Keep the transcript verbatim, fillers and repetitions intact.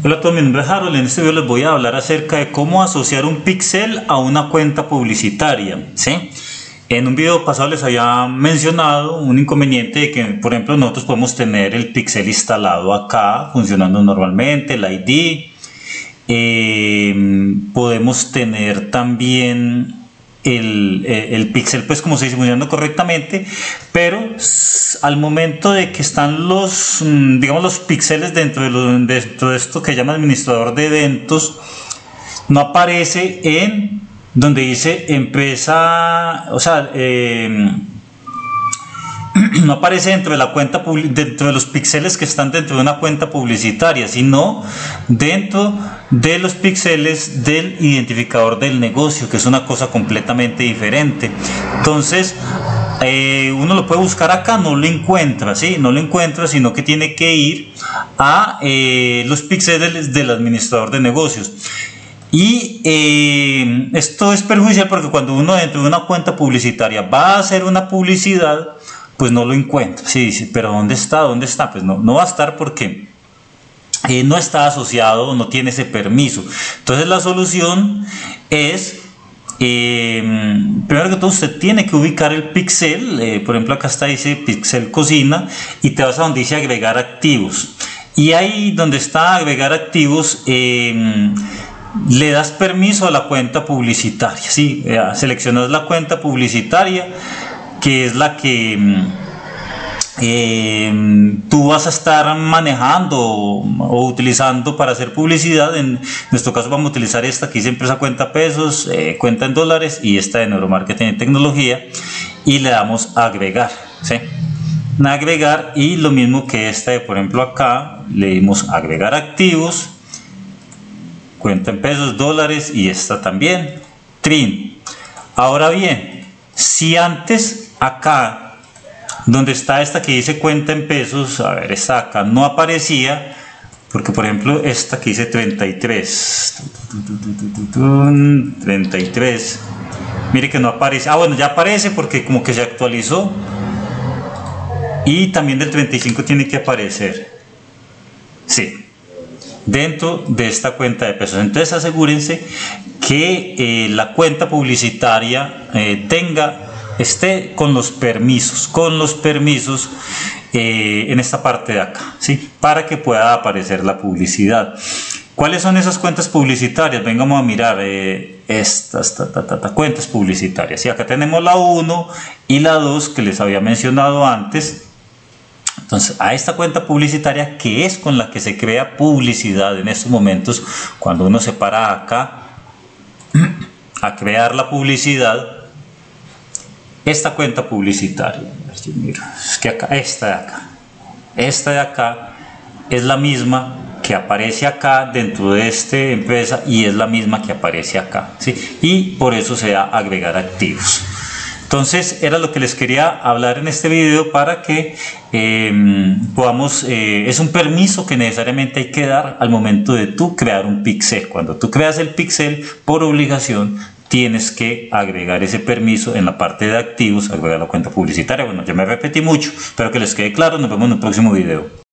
Hola a todos, mi nombre es Harold. En este video les voy a hablar acerca de cómo asociar un pixel a una cuenta publicitaria, ¿sí? En un video pasado les había mencionado un inconveniente de que, por ejemplo, nosotros podemos tener el pixel instalado acá, funcionando normalmente, el I D. Eh, podemos tener también el, el pixel, pues como se dice, funcionando correctamente, pero al momento de que están los, digamos, los píxeles dentro de, lo, dentro de esto que llama administrador de eventos, no aparece en donde dice empresa, o sea, eh, no aparece dentro de la cuenta, dentro de los píxeles que están dentro de una cuenta publicitaria, sino dentro de los píxeles del identificador del negocio, que es una cosa completamente diferente. Entonces eh, uno lo puede buscar acá, no lo encuentra, ¿sí? No lo encuentra, sino que tiene que ir a eh, los píxeles del administrador de negocios. Y eh, esto es perjudicial porque cuando uno dentro de una cuenta publicitaria va a hacer una publicidad, pues no lo encuentra. Sí, dice, pero ¿dónde está? ¿Dónde está? Pues no, no va a estar porque eh, no está asociado, no tiene ese permiso. Entonces la solución es, eh, primero que todo, usted tiene que ubicar el pixel. Eh, por ejemplo, acá está, dice pixel cocina, y te vas a donde dice agregar activos. Y ahí donde está agregar activos, eh, le das permiso a la cuenta publicitaria, ¿sí? Eh, seleccionas la cuenta publicitaria, que es la que eh, tú vas a estar manejando o, o utilizando para hacer publicidad. En nuestro caso vamos a utilizar esta que dice empresa cuenta pesos, eh, cuenta en dólares, y esta de neuromarketing y tecnología, y le damos a agregar, ¿sí? Agregar, y lo mismo que esta de, por ejemplo, acá le dimos agregar activos, cuenta en pesos, dólares, y esta también, trin. Ahora bien, si antes acá donde está esta que dice cuenta en pesos, a ver, esta acá no aparecía, porque por ejemplo esta que dice treinta y tres, treinta y tres, mire que no aparece. Ah, bueno, ya aparece porque como que se actualizó, y también del treinta y cinco tiene que aparecer, sí, dentro de esta cuenta de pesos. Entonces asegúrense que eh, la cuenta publicitaria eh, tenga esté con los permisos, con los permisos eh, en esta parte de acá, ¿sí? Para que pueda aparecer la publicidad. ¿Cuáles son esas cuentas publicitarias? Vengamos a mirar eh, estas ta, ta, ta, ta, cuentas publicitarias. Y acá tenemos la uno y la dos que les había mencionado antes. Entonces, a esta cuenta publicitaria, que es con la que se crea publicidad en estos momentos, cuando uno se para acá a crear la publicidad, esta cuenta publicitaria, es que acá, esta de acá, esta de acá es la misma que aparece acá dentro de esta empresa, y es la misma que aparece acá, ¿sí? Y por eso se da agregar activos. Entonces era lo que les quería hablar en este video, para que eh, podamos, eh, es un permiso que necesariamente hay que dar al momento de tú crear un pixel. Cuando tú creas el pixel, por obligación tienes que agregar ese permiso en la parte de activos, agregar la cuenta publicitaria. Bueno, ya me repetí mucho, espero que les quede claro. Nos vemos en el próximo video.